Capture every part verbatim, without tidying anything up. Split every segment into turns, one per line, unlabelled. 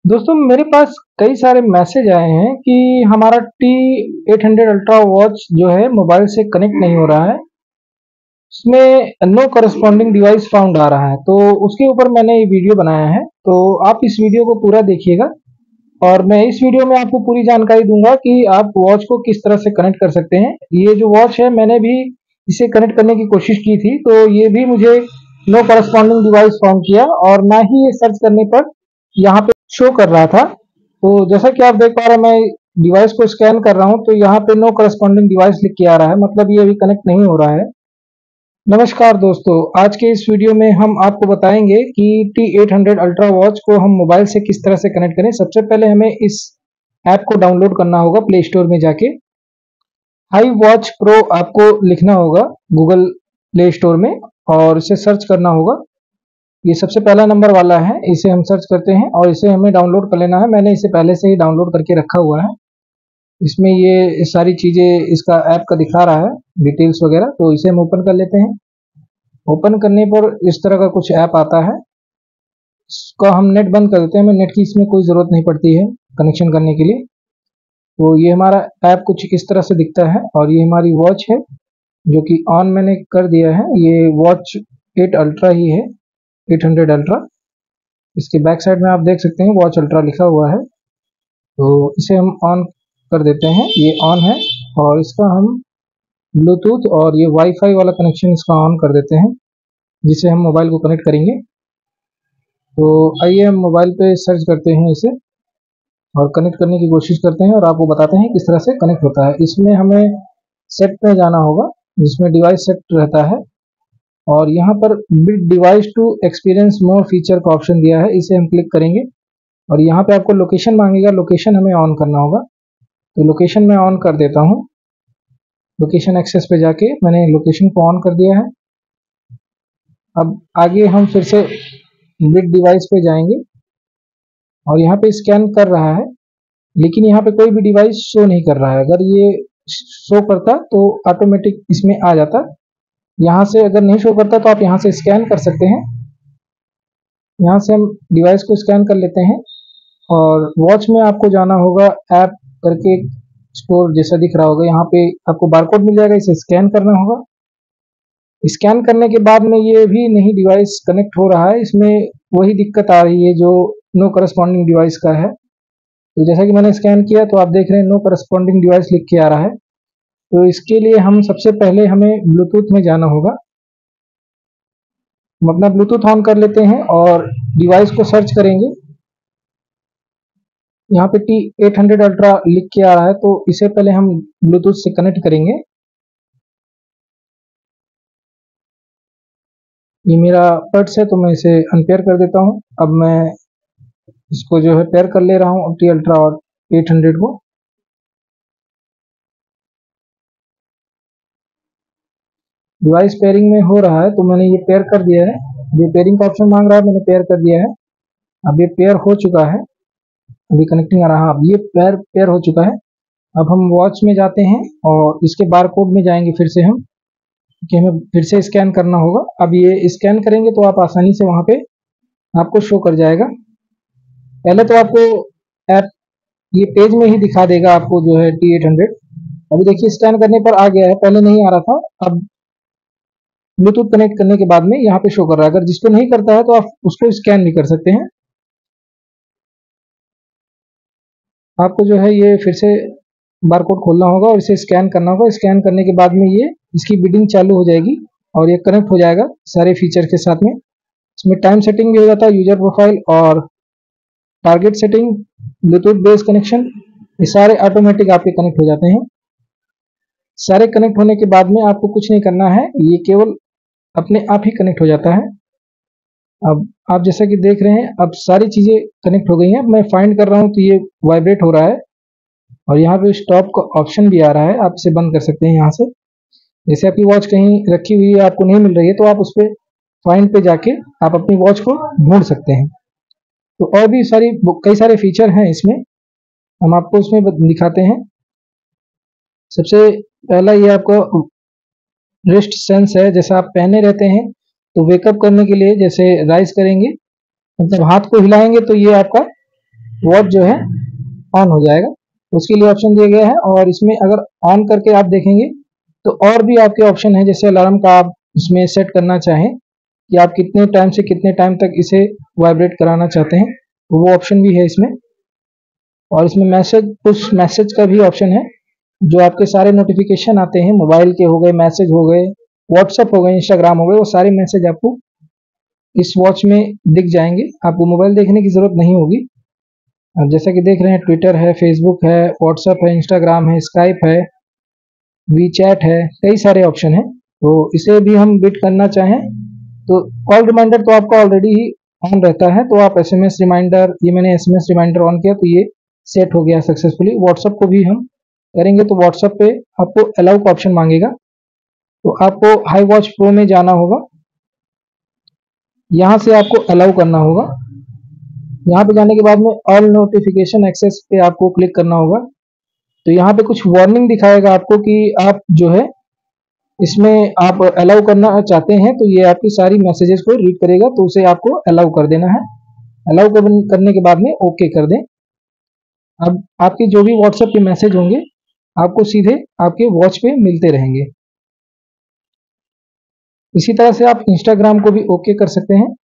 दोस्तों मेरे पास कई सारे मैसेज आए हैं कि हमारा T eight hundred ultra watch जो है मोबाइल से कनेक्ट नहीं हो रहा है। इसमें नो करस्पॉन्डिंग डिवाइस फाउंड आ रहा है, तो उसके ऊपर मैंने ये वीडियो बनाया है। तो आप इस वीडियो को पूरा देखिएगा और मैं इस वीडियो में आपको पूरी जानकारी दूंगा कि आप वॉच को किस तरह से कनेक्ट कर सकते हैं। ये जो वॉच है मैंने भी इसे कनेक्ट करने की कोशिश की थी, तो ये भी मुझे नो करस्पॉन्डिंग डिवाइस फाउंड किया और ना ही ये सर्च करने पर यहाँ पे शो कर रहा था। तो जैसा कि आप देख पा रहे हैं, मैं डिवाइस को स्कैन कर रहा हूं तो यहाँ पे नो करस्पॉन्डिंग डिवाइस लिख के आ रहा है, मतलब ये अभी कनेक्ट नहीं हो रहा है। नमस्कार दोस्तों, आज के इस वीडियो में हम आपको बताएंगे कि T eight hundred ultra watch को हम मोबाइल से किस तरह से कनेक्ट करें। सबसे पहले हमें इस ऐप को डाउनलोड करना होगा प्ले स्टोर में जाके। हाई वॉच प्रो आपको लिखना होगा गूगल प्ले स्टोर में और इसे सर्च करना होगा। ये सबसे पहला नंबर वाला है, इसे हम सर्च करते हैं और इसे हमें डाउनलोड कर लेना है। मैंने इसे पहले से ही डाउनलोड करके रखा हुआ है। इसमें ये सारी चीज़ें इसका ऐप का दिखा रहा है, डिटेल्स वगैरह। तो इसे हम ओपन कर लेते हैं। ओपन करने पर इस तरह का कुछ ऐप आता है। इसका हम नेट बंद कर देते हैं, हमें नेट की इसमें कोई ज़रूरत नहीं पड़ती है कनेक्शन करने के लिए। तो ये हमारा ऐप कुछ इस तरह से दिखता है और ये हमारी वॉच है जो कि ऑन मैंने कर दिया है। ये वॉच एट अल्ट्रा ही है, एट हंड्रेड अल्ट्रा। इसके बैक साइड में आप देख सकते हैं वॉच अल्ट्रा लिखा हुआ है। तो इसे हम ऑन कर देते हैं, ये ऑन है। और इसका हम ब्लूटूथ और ये वाईफाई वाला कनेक्शन इसका ऑन कर देते हैं, जिसे हम मोबाइल को कनेक्ट करेंगे। तो आइए हम मोबाइल पे सर्च करते हैं इसे और कनेक्ट करने की कोशिश करते हैं और आपको बताते हैं किस तरह से कनेक्ट होता है। इसमें हमें सेट में जाना होगा जिसमें डिवाइस सेट रहता है और यहाँ पर build device to experience more feature का ऑप्शन दिया है, इसे हम क्लिक करेंगे और यहाँ पे आपको लोकेशन मांगेगा, लोकेशन हमें ऑन करना होगा। तो लोकेशन मैं ऑन कर देता हूँ। लोकेशन एक्सेस पे जाके मैंने लोकेशन को ऑन कर दिया है। अब आगे हम फिर से बिग डिवाइस पे जाएंगे और यहाँ पे स्कैन कर रहा है, लेकिन यहाँ पे कोई भी डिवाइस शो नहीं कर रहा है। अगर ये शो करता तो ऑटोमेटिक इसमें आ जाता। यहाँ से अगर नहीं शो करता तो आप यहाँ से स्कैन कर सकते हैं। यहाँ से हम डिवाइस को स्कैन कर लेते हैं और वॉच में आपको जाना होगा, ऐप करके स्टोर जैसा दिख रहा होगा। यहाँ पे आपको बारकोड मिल जाएगा, इसे स्कैन करना होगा। स्कैन करने के बाद में ये भी नहीं डिवाइस कनेक्ट हो रहा है, इसमें वही दिक्कत आ रही है जो नो करस्पॉन्डिंग डिवाइस का है। तो जैसा कि मैंने स्कैन किया तो आप देख रहे हैं नो करस्पॉन्डिंग डिवाइस लिख के आ रहा है। तो इसके लिए हम सबसे पहले हमें ब्लूटूथ में जाना होगा। हम अपना ब्लूटूथ ऑन कर लेते हैं और डिवाइस को सर्च करेंगे। यहाँ पे टी एट हंड्रेड अल्ट्रा लिख के आ रहा है, तो इसे पहले हम ब्लूटूथ से कनेक्ट करेंगे। ये मेरा बड्स है तो मैं इसे अनपेयर कर देता हूँ। अब मैं इसको जो है पेयर कर ले रहा हूँ टी अल्ट्रा और एट हंड्रेड को। डिवाइस पेयरिंग में हो रहा है तो मैंने ये पेयर कर दिया है। ये पेयरिंग का ऑप्शन मांग रहा है, मैंने पेयर कर दिया है। अब ये पेयर हो चुका है, अभी कनेक्टिंग आ रहा है। अब ये पेयर पेयर हो चुका है। अब हम वॉच में जाते हैं और इसके बारकोड में जाएंगे फिर से हम, कि हमें फिर से स्कैन करना होगा। अब ये स्कैन करेंगे तो आप आसानी से वहाँ पे आपको शो कर जाएगा। पहले तो आपको ऐप ये पेज में ही दिखा देगा आपको जो है टी एट हंड्रेड। अभी देखिए स्कैन करने पर आ गया है, पहले नहीं आ रहा था। अब ब्लूटूथ कनेक्ट करने के बाद में यहाँ पे शो कर रहा है। अगर जिसको नहीं करता है तो आप उसको स्कैन भी कर सकते हैं। आपको जो है ये फिर से बारकोड खोलना होगा और इसे स्कैन करना होगा। स्कैन करने के बाद में ये इसकी बिडिंग चालू हो जाएगी और ये कनेक्ट हो जाएगा सारे फीचर के साथ में। इसमें टाइम सेटिंग भी हो जाता है, यूजर प्रोफाइल और target setting, Bluetooth base connection, ये सारे ऑटोमेटिक आपके कनेक्ट हो जाते हैं। सारे कनेक्ट होने के बाद में आपको कुछ नहीं करना है, ये केवल अपने आप ही कनेक्ट हो जाता है। अब आप जैसा कि देख रहे हैं अब सारी चीज़ें कनेक्ट हो गई हैं। मैं फाइंड कर रहा हूँ तो ये वाइब्रेट हो रहा है और यहाँ पे स्टॉप का ऑप्शन भी आ रहा है, आप इसे बंद कर सकते हैं यहाँ से। जैसे आपकी वॉच कहीं रखी हुई है, आपको नहीं मिल रही है, तो आप उस पर फाइंड पे जाके आप अपनी वॉच को ढूंढ सकते हैं। तो और भी सारी कई सारे फीचर हैं इसमें, हम आपको इसमें दिखाते हैं। सबसे पहला ये आपका रिस्ट सेंस है, जैसा आप पहने रहते हैं तो वेकअप करने के लिए जैसे राइज करेंगे, मतलब हाथ को हिलाएंगे तो ये आपका वॉच जो है ऑन हो जाएगा। उसके लिए ऑप्शन दिया गया है, और इसमें अगर ऑन करके आप देखेंगे तो और भी आपके ऑप्शन है, जैसे अलार्म का आप इसमें सेट करना चाहें कि आप कितने टाइम से कितने टाइम तक इसे वाइब्रेट कराना चाहते हैं, तो वो ऑप्शन भी है इसमें। और इसमें मैसेज, पुश मैसेज का भी ऑप्शन है, जो आपके सारे नोटिफिकेशन आते हैं, मोबाइल के हो गए, मैसेज हो गए, व्हाट्सएप हो गए, इंस्टाग्राम हो गए, वो सारे मैसेज आपको इस वॉच में दिख जाएंगे। आपको मोबाइल देखने की जरूरत नहीं होगी। अब जैसा कि देख रहे हैं, ट्विटर है, फेसबुक है, व्हाट्सएप है, इंस्टाग्राम है, स्काइप है, वी चैट है, कई सारे ऑप्शन है। तो इसे भी हम बिट करना चाहें तो कॉल रिमाइंडर तो आपका ऑलरेडी ही ऑन रहता है, तो आप एसएमएस रिमाइंडर, ये मैंने एसएमएस रिमाइंडर ऑन किया तो ये सेट हो गया सक्सेसफुली। व्हाट्सएप को भी हम करेंगे तो व्हाट्सएप पे आपको अलाउ का ऑप्शन मांगेगा, तो आपको हाई वॉच प्रो में जाना होगा, यहाँ से आपको अलाउ करना होगा। यहाँ पे जाने के बाद में ऑल नोटिफिकेशन एक्सेस पे आपको क्लिक करना होगा। तो यहाँ पे कुछ वार्निंग दिखाएगा आपको कि आप जो है इसमें आप अलाउ करना चाहते हैं, तो ये आपकी सारी मैसेजेस को रीड करेगा, तो उसे आपको अलाउ कर देना है। अलाउ करने के बाद में ओके कर दें। अब आपके जो भी व्हाट्सएप के मैसेज होंगे आपको सीधे आपके वॉच पे मिलते रहेंगे। इसी तरह से आप इंस्टाग्राम को भी ओके कर सकते हैं।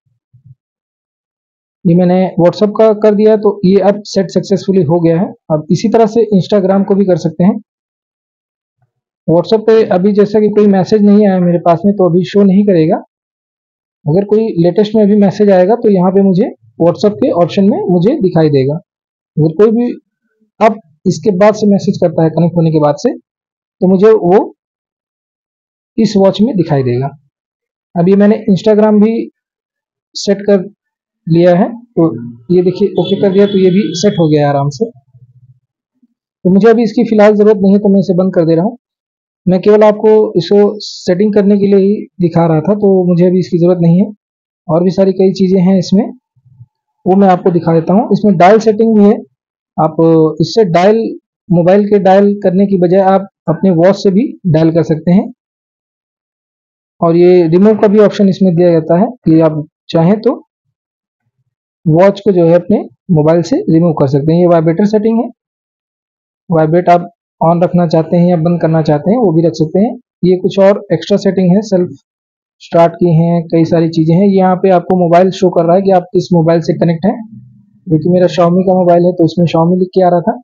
ये मैंने व्हाट्सएप का कर दिया है, तो ये अब सेट सक्सेसफुली हो गया है। अब इसी तरह से इंस्टाग्राम को भी कर सकते हैं। व्हाट्सएप पे अभी जैसा कि कोई मैसेज नहीं आया मेरे पास में, तो अभी शो नहीं करेगा। अगर कोई लेटेस्ट में भी मैसेज आएगा तो यहाँ पे मुझे व्हाट्सएप के ऑप्शन में मुझे दिखाई देगा। अगर कोई भी अब इसके बाद से मैसेज करता है कनेक्ट होने के बाद से, तो मुझे वो इस वॉच में दिखाई देगा। अब ये मैंने इंस्टाग्राम भी सेट कर लिया है, तो ये देखिए ओके कर दिया, तो ये भी सेट हो गया आराम से। तो मुझे अभी इसकी फिलहाल जरूरत नहीं है, तो मैं इसे बंद कर दे रहा हूँ। मैं केवल आपको इसको सेटिंग करने के लिए ही दिखा रहा था, तो मुझे अभी इसकी ज़रूरत नहीं है। और भी सारी कई चीज़ें हैं इसमें, वो मैं आपको दिखा देता हूँ। इसमें डायल सेटिंग भी है। आप इससे डायल, मोबाइल के डायल करने की बजाय आप अपने वॉच से भी डायल कर सकते हैं। और ये रिमूव का भी ऑप्शन इसमें दिया जाता है कि आप चाहें तो वॉच को जो है अपने मोबाइल से रिमूव कर सकते हैं। ये वाइब्रेटर सेटिंग है, वाइब्रेट आप ऑन रखना चाहते हैं या बंद करना चाहते हैं वो भी रख सकते हैं। ये कुछ और एक्स्ट्रा सेटिंग है, सेल्फ स्टार्ट की हैं, कई सारी चीज़ें हैं। यहाँ पे आपको मोबाइल शो कर रहा है कि आप किस मोबाइल से कनेक्ट हैं, क्योंकि मेरा Xiaomi का मोबाइल है तो इसमें Xiaomi लिख के आ रहा था।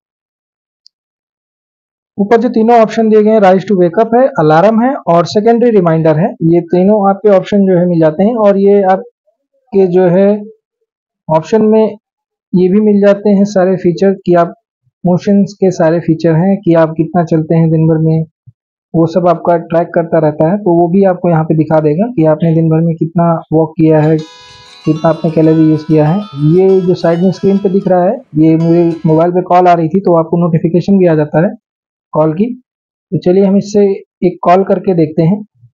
ऊपर जो तीनों ऑप्शन दिए गए हैं, राइज टू वेकअप है, अलार्म है और सेकेंडरी रिमाइंडर है, ये तीनों आपके ऑप्शन जो है मिल जाते हैं। और ये आपके जो है ऑप्शन में ये भी मिल जाते हैं सारे फीचर कि आप मोशंस के सारे फीचर हैं कि आप कितना चलते हैं दिन भर में, वो सब आपका ट्रैक करता रहता है। तो वो भी आपको यहाँ पे दिखा देगा कि आपने दिन भर में कितना वॉक किया है, कितना आपने कैलोरी यूज़ किया है। ये जो साइड में स्क्रीन पे दिख रहा है, ये मेरे मोबाइल पे कॉल आ रही थी तो आपको नोटिफिकेशन भी आ जाता है कॉल की। तो चलिए हम इससे एक कॉल करके देखते हैं।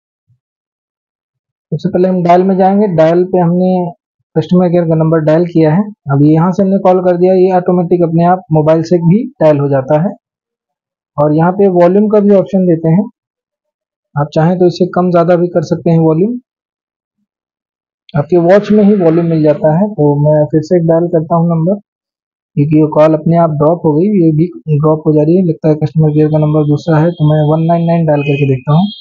सबसे पहले हम डायल में जाएंगे। डायल पे हमने कस्टमर केयर का नंबर डायल किया है। अब यहाँ से हमने कॉल कर दिया, ये ऑटोमेटिक अपने आप मोबाइल से भी डायल हो जाता है। और यहाँ पे वॉल्यूम का भी ऑप्शन देते हैं, आप चाहें तो इसे कम ज़्यादा भी कर सकते हैं वॉल्यूम। आपके वॉच में ही वॉल्यूम मिल जाता है। तो मैं फिर से डायल करता हूँ नंबर, क्योंकि ये कॉल अपने आप ड्रॉप हो गई, ये भी ड्रॉप हो जा रही है, लगता है कस्टमर केयर का नंबर दूसरा है। तो मैं वन नाइन नाइन डायल करके देखता हूँ।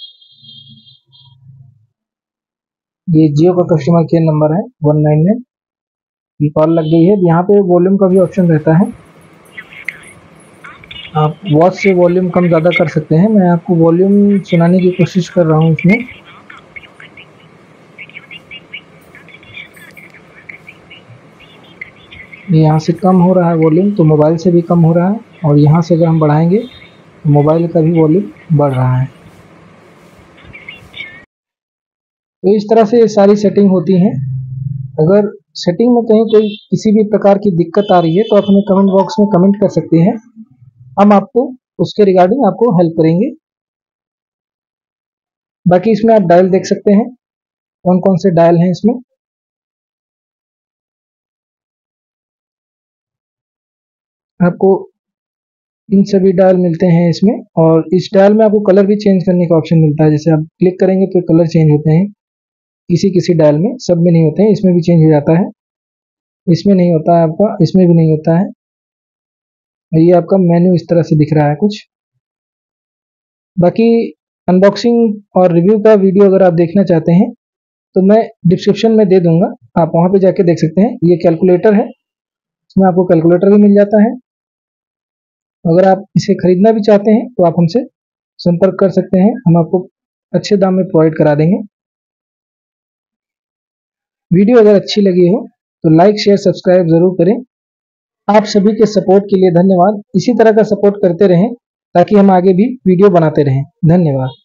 ये जियो का कस्टमर केयर नंबर है वन नाइन नाइन। ये कॉल लग गई है। यहाँ पे वॉल्यूम का भी ऑप्शन रहता है, आप वॉच से वॉल्यूम कम ज़्यादा कर सकते हैं। मैं आपको वॉल्यूम सुनाने की कोशिश कर रहा हूँ इसमें। यहाँ से कम हो रहा है वॉल्यूम, तो मोबाइल से भी कम हो रहा है। और यहाँ से अगर हम बढ़ाएंगे तो मोबाइल का भी वॉल्यूम बढ़ रहा है। तो इस तरह से ये सारी सेटिंग होती हैं। अगर सेटिंग में कहीं कोई किसी भी प्रकार की दिक्कत आ रही है तो आप हमें कमेंट बॉक्स में कमेंट कर सकते हैं, हम आपको उसके रिगार्डिंग आपको हेल्प करेंगे। बाकी इसमें आप डायल देख सकते हैं, कौन कौन से डायल हैं इसमें। आपको इन सभी डायल मिलते हैं इसमें। और इस डायल में आपको कलर भी चेंज करने का ऑप्शन मिलता है, जैसे आप क्लिक करेंगे तो कलर चेंज होते हैं किसी किसी डायल में, सब में नहीं होते हैं। इसमें भी चेंज हो जाता है, इसमें नहीं होता है आपका, इसमें भी नहीं होता है। ये आपका मेन्यू इस तरह से दिख रहा है कुछ। बाकी अनबॉक्सिंग और रिव्यू का वीडियो अगर आप देखना चाहते हैं तो मैं डिस्क्रिप्शन में दे दूंगा, आप वहां पे जाके देख सकते हैं। ये कैलकुलेटर है, इसमें आपको कैलकुलेटर भी मिल जाता है। अगर आप इसे खरीदना भी चाहते हैं तो आप हमसे संपर्क कर सकते हैं, हम आपको अच्छे दाम में प्रोवाइड करा देंगे। वीडियो अगर अच्छी लगी हो तो लाइक शेयर सब्सक्राइब जरूर करें। आप सभी के सपोर्ट के लिए धन्यवाद। इसी तरह का सपोर्ट करते रहें ताकि हम आगे भी वीडियो बनाते रहें। धन्यवाद।